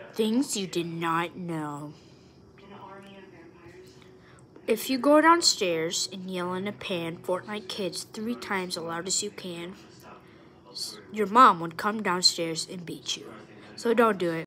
Things you did not know. If you go downstairs and yell in a pan Fortnite Kids 3 times as loud as you can, your mom would come downstairs and beat you. So don't do it.